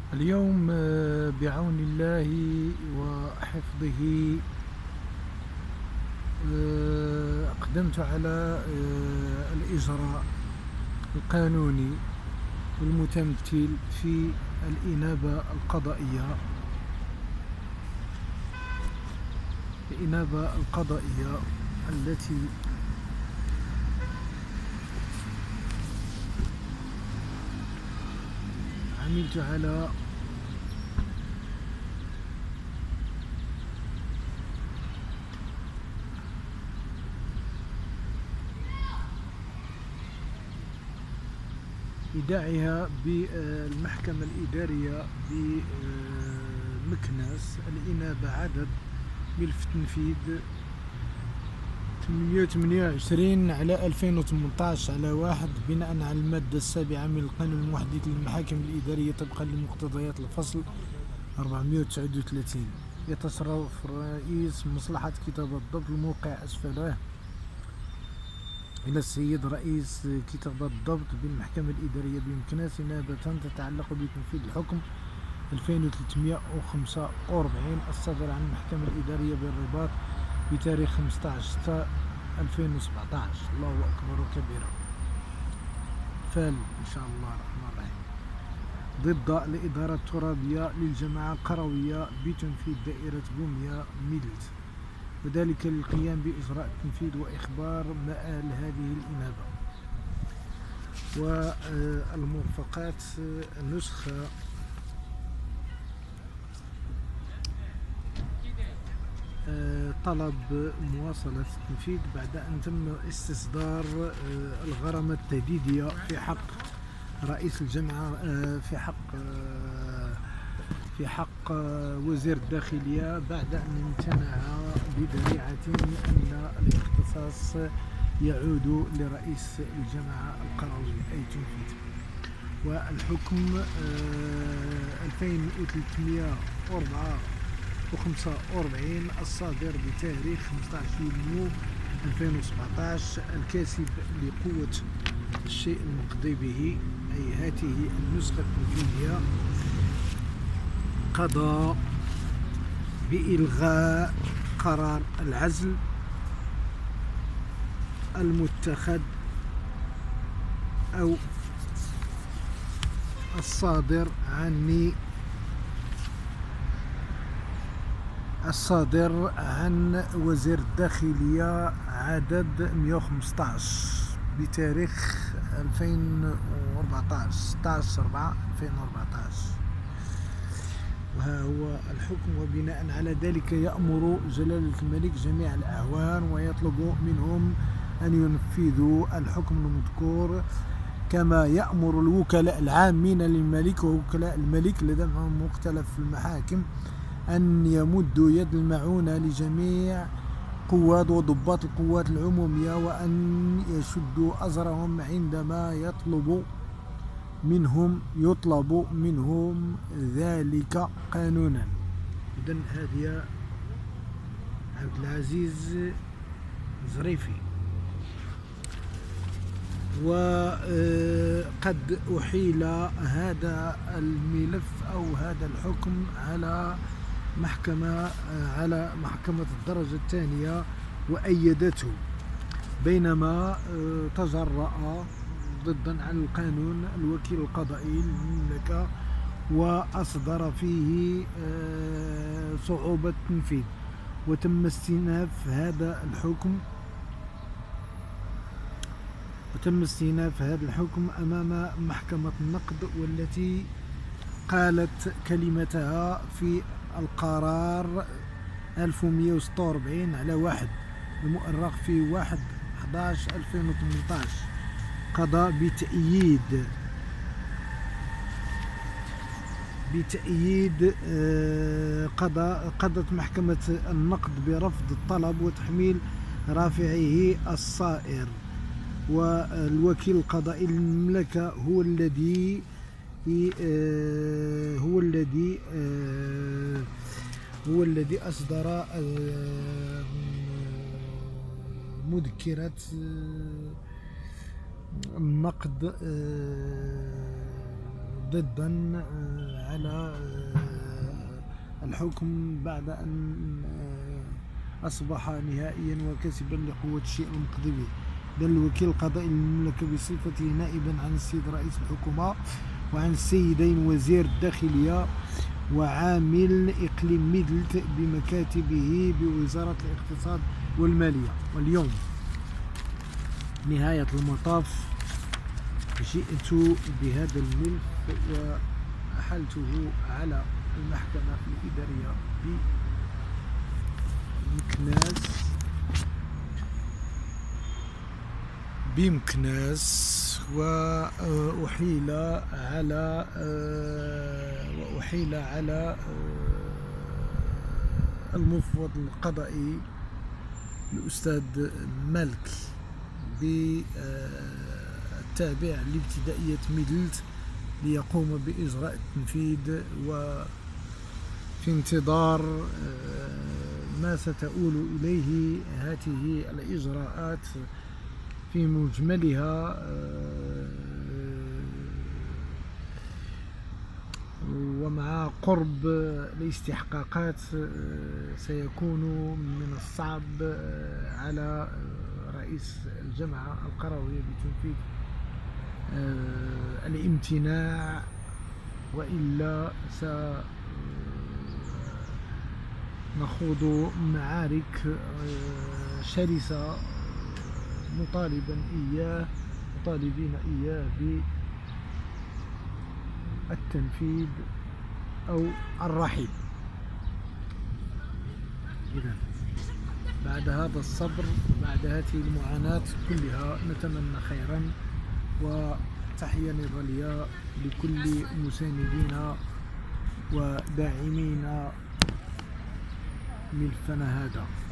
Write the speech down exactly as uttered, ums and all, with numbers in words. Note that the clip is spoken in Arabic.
اليوم آه، بعون الله وحفظه آه، أقدمت على آه، الإجراء القانوني المتمثل في الإنابة القضائية الإنابة القضائية التي عملت على إيداعها بالمحكمة الإدارية بمكناس الإنابة عدد ملف تنفيذ ثمانمائة وثمانية وعشرين على ألفين وثمنطاش على واحد بناء على المادة السابعة من القانون المحدد للمحاكم الإدارية طبقا لمقتضيات الفصل أربعمائة وتسعة وثلاثين. يتصرف رئيس مصلحة كتاب الضبط الموقع أسفله إلى السيد رئيس كتاب الضبط بالمحكمة الإدارية بإمكانات إنابة تتعلق بتنفيذ الحكم ألفين وثلاثمائة وخمسة وأربعين الصادر عن المحكمة الإدارية بالرباط بتاريخ خمسة عشر ستة ألفين وسبعطاش. الله أكبر كبيرا. فال إن شاء الله الرحمن الرحيم ضد الإدارة الترابية للجماعة القروية بتنفيذ دائرة بوميا ميلت، وذلك للقيام بإجراء التنفيذ وإخبار مآل هذه الإنابة. والموافقات نسخة طلب مواصلة التنفيذ بعد أن تم استصدار الغرامة التهديدية في حق رئيس الجامعة في حق في حق وزير الداخلية بعد أن امتنع بذريعة أن الاختصاص يعود لرئيس الجامعة القروية أي تنفيذ. والحكم ألفين وثلاثمائة وأربعة وخمسة وأربعين الصادر بتاريخ خمسة عشر يونيو ألفين وسبعطاش الكاسب لقوة الشيء المقضي به أي هاته النسخة التنفيذية قضى بإلغاء قرار العزل المتخذ أو الصادر عني الصادر عن وزير الداخلية عدد مئة وخمسطاش بتاريخ ألفين وأربعطاش ستة عشر أربعة ألفين وأربعطاش. وها هو الحكم. وبناء على ذلك يأمر جلالة الملك جميع الأعوان ويطلب منهم أن ينفذوا الحكم المذكور، كما يأمر الوكلاء العامين للملك ووكلاء الملك لدى مختلف المحاكم أن يمدوا يد المعونة لجميع قوات وضباط القوات العمومية وأن يشدوا أزرهم عندما يطلب منهم يطلب منهم ذلك قانونا. إذن هذه عبد العزيز زريفي. وقد أحيل هذا الملف أو هذا الحكم على محكمة على محكمة الدرجة الثانية وأيدته، بينما تجرأ ضدا عن القانون الوكيل القضائي للمملكة وأصدر فيه صعوبة التنفيذ، وتم استئناف هذا الحكم وتم استئناف هذا الحكم أمام محكمة النقد، والتي قالت كلمتها في القرار ألف ومئة وستة وأربعين على واحد المؤرخ في واحد أحد عشر ألفين وثمنطاش. قضى بتأييد بتأييد قضى قضت محكمة النقد برفض الطلب وتحميل رافعه الصائر، والوكيل القضائي للمملكة هو الذي هو الذي هو الذي أصدر مذكرة النقد ضدا على الحكم بعد أن أصبح نهائيا وكسبا لقوة الشيء المقضي به. دل الوكيل القضائي للمملكة بصفته نائبا عن السيد رئيس الحكومة وعن السيدين وزير الداخلية وعامل إقليم ميدلت بمكاتبه بوزارة الاقتصاد والمالية. واليوم نهاية المطاف جئت بهذا الملف وأحلته على المحكمة الإدارية بمكناس بمكناس وأحيل على وأحيل على المفوض القضائي الأستاذ مالك بالتابع لابتدائية ميدلت ليقوم بإجراء التنفيذ، وفي انتظار ما ستؤول إليه هذه الإجراءات في مجملها، ومع قرب الاستحقاقات سيكون من الصعب على رئيس الجامعة القروية بتنفيذ الامتناع، وإلا سنخوض معارك شرسة مطالبا إياه مطالبين إياه بالتنفيذ أو الرحيل. إذن بعد هذا الصبر، بعد هذه المعاناة كلها، نتمنى خيرا وتحية نضالية لكل مساندين وداعمين ملفنا هذا.